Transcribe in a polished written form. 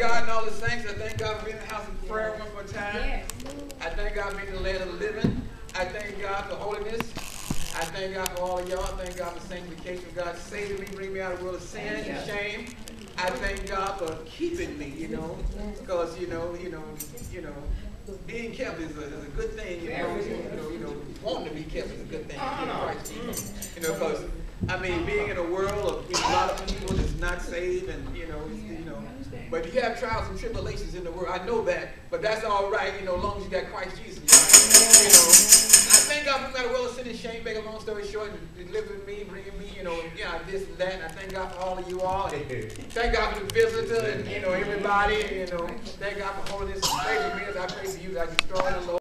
God and all the saints. I thank God for being in the house of prayer one more time. Yes. I thank God for being in the land of the living. I thank God for holiness. I thank God for all of y'all. I thank God for sanctification. God saving me, bring me out of the world of sin and shame. I thank God for keeping me, because being kept is a good thing. Wanting to be kept is a good thing. Christ Jesus. Because being in a world of a lot of people that's not saved, and but you have trials and tribulations in the world. I know that, but that's all right. As long as you got Christ Jesus. I thank God for that world of sin and shame. Make a long story short, delivering me, bringing me, this and that. And I thank God for all of you all. And thank God for the visitor and everybody. Thank God for holiness and favor me as I pray for you. I destroy the Lord.